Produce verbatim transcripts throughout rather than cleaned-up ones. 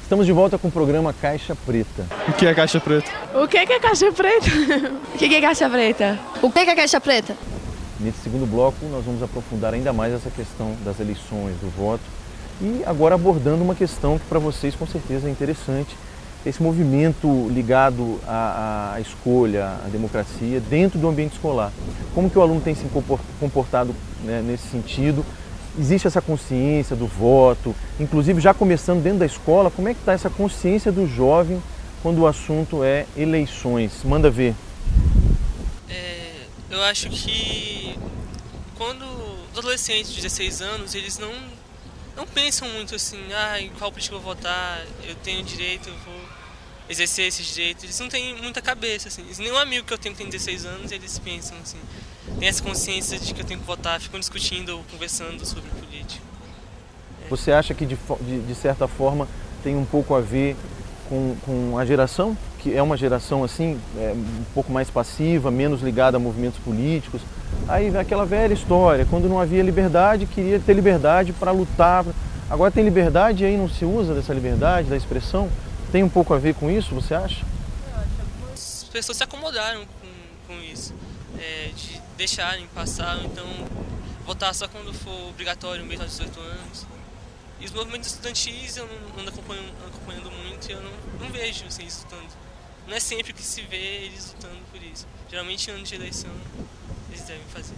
Estamos de volta com o programa Caixa Preta. O que é Caixa Preta? O que é Caixa Preta? O que é Caixa Preta? O que é Caixa Preta? Nesse segundo bloco, nós vamos aprofundar ainda mais essa questão das eleições, do voto, e agora abordando uma questão que para vocês com certeza é interessante, esse movimento ligado à, à escolha, à democracia dentro do ambiente escolar. Como que o aluno tem se comportado, né, nesse sentido? Existe essa consciência do voto, inclusive já começando dentro da escola, como é que está essa consciência do jovem quando o assunto é eleições? Manda ver. É, eu acho que quando os adolescentes de dezesseis anos, eles não, não pensam muito assim, ah, em qual político eu vou votar, eu tenho direito, eu vou exercer esses direitos. Eles não têm muita cabeça, assim. Nenhum amigo que eu tenho que tem dezesseis anos, eles pensam assim. Tem essa consciência de que eu tenho que votar, ficam discutindo ou conversando sobre política. É. Você acha que de, de, de certa forma tem um pouco a ver com, com a geração? Que é uma geração assim, é, um pouco mais passiva, menos ligada a movimentos políticos? Aí aquela velha história, quando não havia liberdade, queria ter liberdade para lutar. Agora tem liberdade e aí não se usa dessa liberdade, da expressão? Tem um pouco a ver com isso, você acha? As pessoas se acomodaram com, com isso, é, de deixarem passar, então votar só quando for obrigatório mesmo aos dezoito anos. E os movimentos estudantis eu não ando acompanhando, acompanhando muito e eu não, não vejo assim, eles lutando. Não é sempre que se vê eles lutando por isso. Geralmente em ano de eleição eles devem fazer.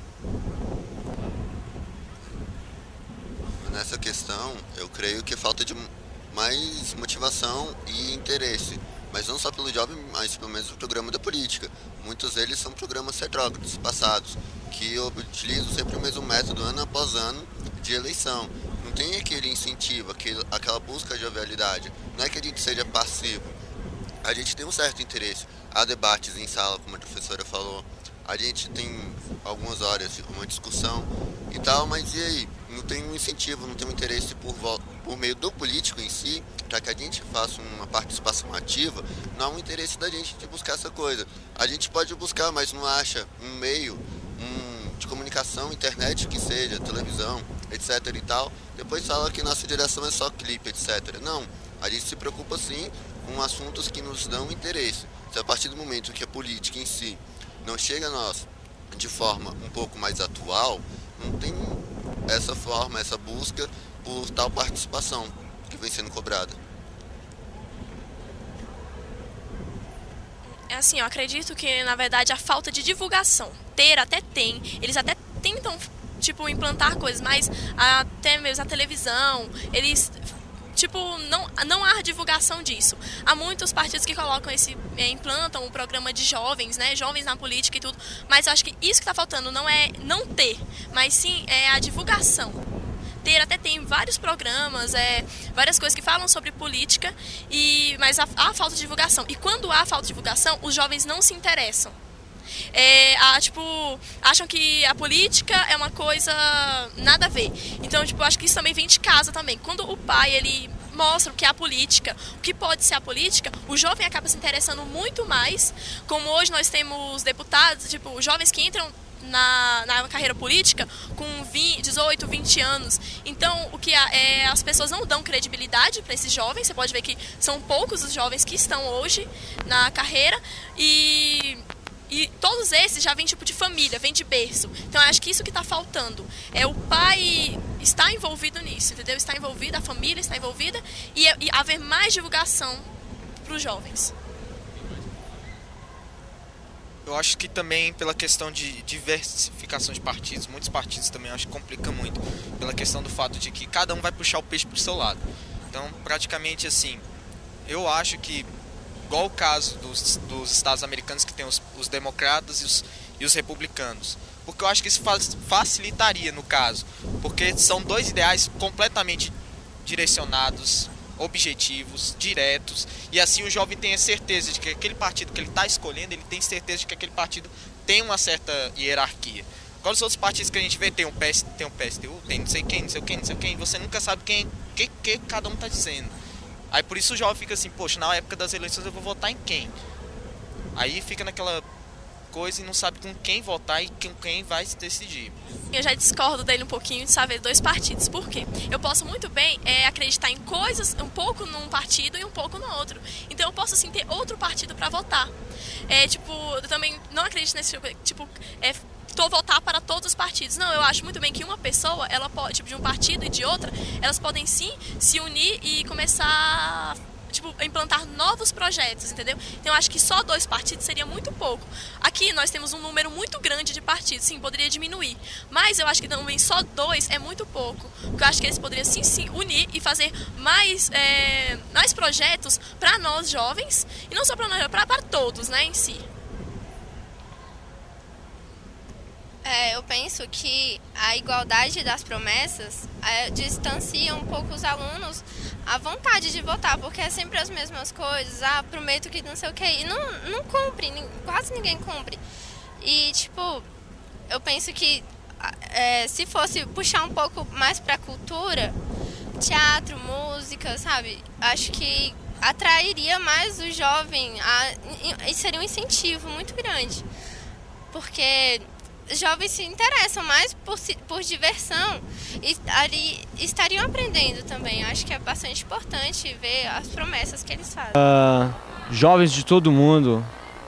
Nessa questão, eu creio que falta de mais motivação e interesse, mas não só pelo jovem, mas pelo menos o programa da política. Muitos deles são programas retrógrados, passados, que utilizam sempre o mesmo método ano após ano de eleição. Não tem aquele incentivo, aquele, aquela busca de jovialidade. Não é que a gente seja passivo. A gente tem um certo interesse. Há debates em sala, como a professora falou. A gente tem algumas horas, uma discussão e tal, mas e aí? Não tem um incentivo, não tem um interesse por, por meio do político em si, para que a gente faça uma participação ativa. Não há um interesse da gente de buscar essa coisa. A gente pode buscar, mas não acha um meio um, de comunicação, internet que seja, televisão, etc e tal. Depois fala que nossa direção é só clipe, etcétera. Não, a gente se preocupa sim com assuntos que nos dão interesse. Se a partir do momento que a política em si não chega a nós de forma um pouco mais atual, não tem essa forma, essa busca por tal participação que vem sendo cobrada. É assim, eu acredito que, na verdade, a falta de divulgação. Ter até tem, eles até tentam, tipo, implantar coisas, mas até mesmo a televisão, eles... Tipo, não, não há divulgação disso. Há muitos partidos que colocam esse, é, implantam o programa de jovens, né? Jovens na política e tudo. Mas eu acho que isso que está faltando não é não ter, mas sim é a divulgação. Ter até tem vários programas, é, várias coisas que falam sobre política, e, mas há, há falta de divulgação. E quando há falta de divulgação, os jovens não se interessam. É, a, tipo, acham que a política é uma coisa nada a ver. Então, tipo, acho que isso também vem de casa também. Quando o pai, ele mostra o que é a política, o que pode ser a política, o jovem acaba se interessando muito mais. Como hoje nós temos deputados, tipo, jovens que entram na, na carreira política com vinte, dezoito, vinte anos. Então, o que a, é, as pessoas não dão credibilidade para esses jovens. Você pode ver que são poucos os jovens que estão hoje na carreira e... E todos esses já vêm tipo de família, vêm de berço. Então eu acho que isso que está faltando. É o pai estar envolvido nisso, entendeu? Está envolvido, a família está envolvida e, e haver mais divulgação para os jovens. Eu acho que também pela questão de diversificação de partidos, muitos partidos também eu acho que complica muito. Pela questão do fato de que cada um vai puxar o peixe para o seu lado. Então praticamente assim, eu acho que igual o caso dos, dos estados americanos que tem os, os democratas e os, e os republicanos. Porque eu acho que isso facilitaria no caso. Porque são dois ideais completamente direcionados, objetivos, diretos. E assim o jovem tem a certeza de que aquele partido que ele está escolhendo, ele tem certeza de que aquele partido tem uma certa hierarquia. Agora os outros partidos que a gente vê, tem o P S, tem o P S T U, tem não sei quem, não sei quem, não sei quem. Você nunca sabe quem, que, que cada um está dizendo. Aí por isso o jovem fica assim, poxa, na época das eleições eu vou votar em quem? Aí fica naquela coisa e não sabe com quem votar e com quem vai se decidir. Eu já discordo dele um pouquinho de saber dois partidos. Por quê? Eu posso muito bem é, acreditar em coisas um pouco num partido e um pouco no outro. Então eu posso sim ter outro partido para votar. É, tipo, eu também não acredito nesse tipo, é, tô votar para todos os partidos. Não, eu acho muito bem que uma pessoa, ela pode, tipo, de um partido e de outra, elas podem sim se unir e começar tipo, implantar novos projetos, entendeu? Então eu acho que só dois partidos seria muito pouco. Aqui nós temos um número muito grande de partidos, sim, poderia diminuir. Mas eu acho que também só dois é muito pouco. Porque eu acho que eles poderiam sim, sim, unir e fazer mais, é, mais projetos para nós jovens, e não só para nós, para todos, né, em si. É, eu penso que a igualdade das promessas é, distancia um pouco os alunos a vontade de votar, porque é sempre as mesmas coisas, ah, prometo que não sei o que, e não, não cumpre, quase ninguém cumpre. E, tipo, eu penso que é, se fosse puxar um pouco mais pra cultura, teatro, música, sabe, acho que atrairia mais o jovem, a, e seria um incentivo muito grande, porque jovens se interessam mais por, por diversão e ali estariam aprendendo também. Acho que é bastante importante ver as promessas que eles fazem. Uh, jovens de todo mundo,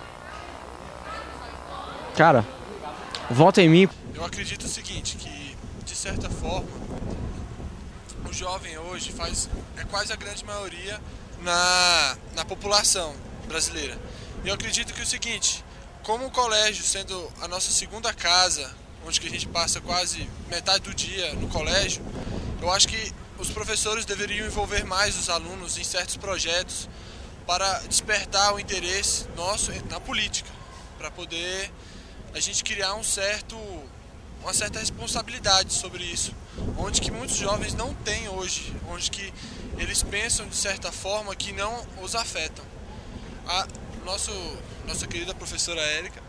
cara, vota em mim. Eu acredito o seguinte, que de certa forma o jovem hoje faz, é quase a grande maioria na, na população brasileira. E eu acredito que é o seguinte, como o colégio sendo a nossa segunda casa, onde que a gente passa quase metade do dia no colégio, eu acho que os professores deveriam envolver mais os alunos em certos projetos para despertar o interesse nosso na política, para poder a gente criar um certo, uma certa responsabilidade sobre isso, onde que muitos jovens não têm hoje, onde que eles pensam de certa forma que não os afetam. A nosso Nossa querida professora Érica,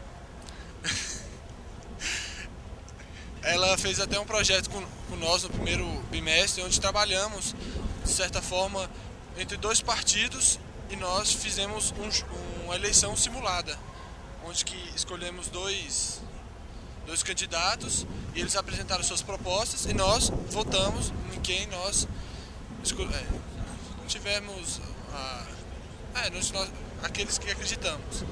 ela fez até um projeto com, com nós no primeiro bimestre, onde trabalhamos, de certa forma, entre dois partidos e nós fizemos um, uma eleição simulada, onde que escolhemos dois, dois candidatos e eles apresentaram suas propostas e nós votamos em quem nós é, tivemos a, é, nós, nós, aqueles que acreditamos.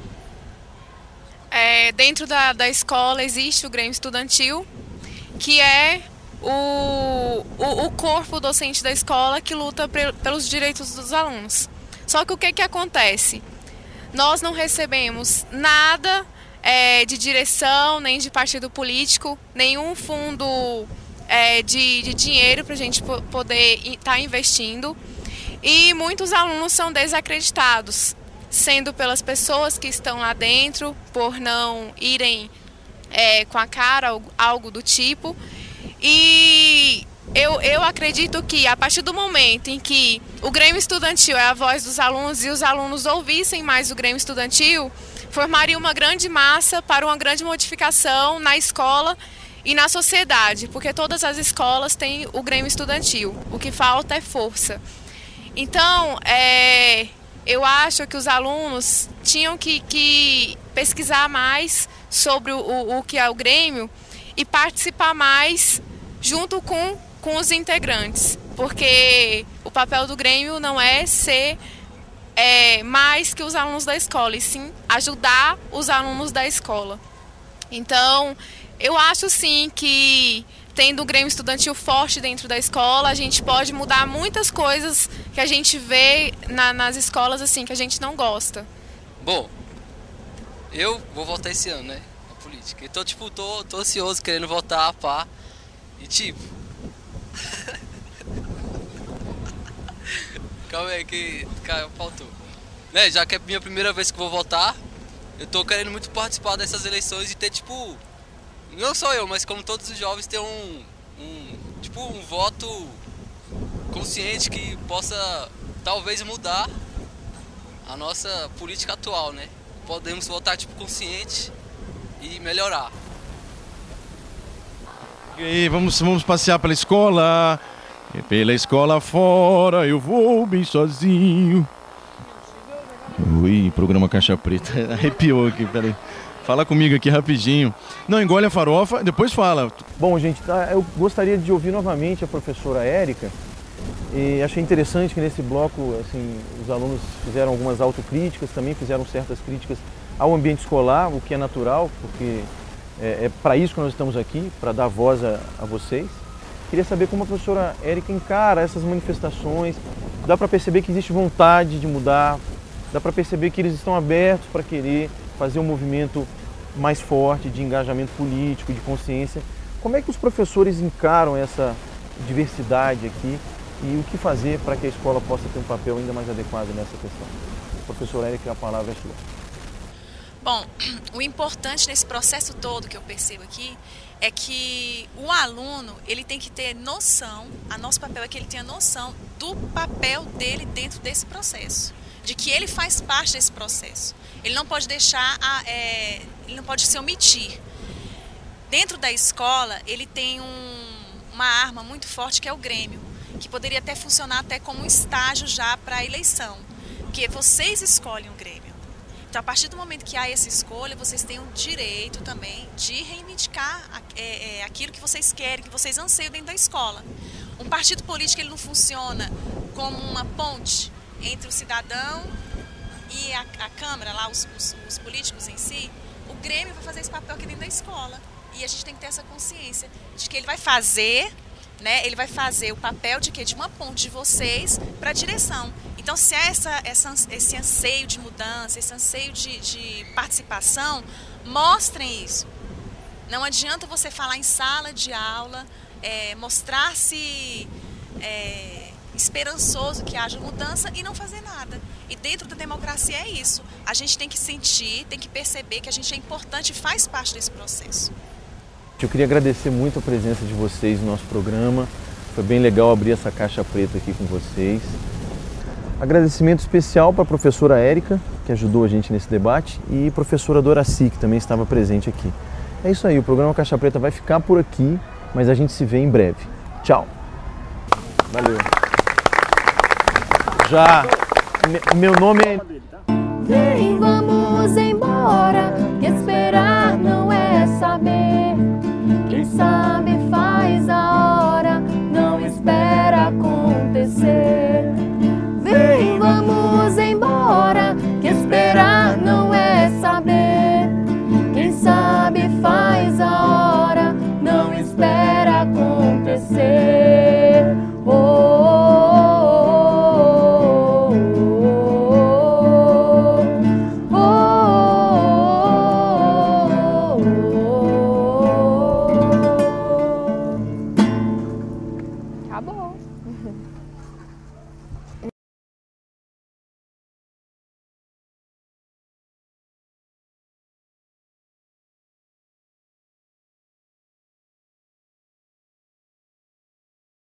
É, dentro da, da escola existe o Grêmio Estudantil, que é o, o, o corpo docente da escola que luta pre, pelos direitos dos alunos. Só que o que, que acontece? Nós não recebemos nada é, de direção, nem de partido político, nenhum fundo é, de, de dinheiro para a gente poder estar tá investindo. E muitos alunos são desacreditados, sendo pelas pessoas que estão lá dentro, por não irem é, com a cara, algo, algo do tipo. E eu, eu acredito que a partir do momento em que o Grêmio Estudantil é a voz dos alunos e os alunos ouvissem mais o Grêmio Estudantil, formaria uma grande massa para uma grande modificação na escola e na sociedade, porque todas as escolas têm o Grêmio Estudantil, o que falta é força. Então, é... eu acho que os alunos tinham que, que pesquisar mais sobre o, o, o que é o Grêmio e participar mais junto com, com os integrantes, porque o papel do Grêmio não é ser é, mais que os alunos da escola, e sim ajudar os alunos da escola. Então, eu acho sim que tendo o Grêmio Estudantil forte dentro da escola, a gente pode mudar muitas coisas que a gente vê na, nas escolas assim, que a gente não gosta. Bom, eu vou votar esse ano, né, na política. Então, tipo, tô, tô ansioso, querendo votar, pá. E tipo... Calma aí, que cara, faltou. Né, já que é a minha primeira vez que vou votar, eu tô querendo muito participar dessas eleições e ter, tipo... Não só eu, mas como todos os jovens, ter um, um, tipo, um voto consciente que possa, talvez, mudar a nossa política atual, né? Podemos votar, tipo, consciente e melhorar. E aí, vamos, vamos passear pela escola. E pela escola fora eu vou bem sozinho. Ui, programa Caixa Preta. Arrepiou aqui, peraí. Fala comigo aqui rapidinho. Não, engole a farofa, depois fala. Bom, gente, tá, eu gostaria de ouvir novamente a professora Érica. E achei interessante que nesse bloco, assim, os alunos fizeram algumas autocríticas, também fizeram certas críticas ao ambiente escolar, o que é natural, porque é, é para isso que nós estamos aqui, para dar voz a, a vocês. Queria saber como a professora Érica encara essas manifestações. Dá para perceber que existe vontade de mudar, dá para perceber que eles estão abertos para querer fazer um movimento mais forte de engajamento político, de consciência. Como é que os professores encaram essa diversidade aqui e o que fazer para que a escola possa ter um papel ainda mais adequado nessa questão? Professora Érica, a palavra é sua. Bom, o importante nesse processo todo que eu percebo aqui é que o aluno, ele tem que ter noção, a nosso papel é que ele tenha noção do papel dele dentro desse processo, de que ele faz parte desse processo. Ele não pode deixar, a, é, ele não pode se omitir. Dentro da escola, ele tem um, uma arma muito forte que é o Grêmio, que poderia até funcionar até como um estágio já para a eleição, porque vocês escolhem o Grêmio. Então, a partir do momento que há essa escolha, vocês têm o direito também de reivindicar é, é, aquilo que vocês querem, que vocês anseiam dentro da escola. Um partido político ele não funciona como uma ponte entre o cidadão e a, a Câmara, lá os, os, os políticos em si. O Grêmio vai fazer esse papel aqui dentro da escola. E a gente tem que ter essa consciência de que ele vai fazer, né, ele vai fazer o papel de quê? De uma ponte de vocês para a direção. Então, se há essa, essa, esse anseio de mudança, esse anseio de, de participação, mostrem isso. Não adianta você falar em sala de aula, é, mostrar-se é, esperançoso que haja mudança e não fazer nada. E dentro da democracia é isso. A gente tem que sentir, tem que perceber que a gente é importante e faz parte desse processo. Eu queria agradecer muito a presença de vocês no nosso programa. Foi bem legal abrir essa caixa preta aqui com vocês. Agradecimento especial para a professora Érica, que ajudou a gente nesse debate, e a professora Doraci, que também estava presente aqui. É isso aí, o programa Caixa Preta vai ficar por aqui, mas a gente se vê em breve. Tchau! Valeu! Já, meu nome é... Vem, vamos embora, que esperar não é saber. Quem sabe faz a hora, não espera acontecer. Vem, vamos embora, que esperar não é saber. Quem sabe faz a hora, não espera acontecer. Oh, oh, oh, oh, oh. Acabou.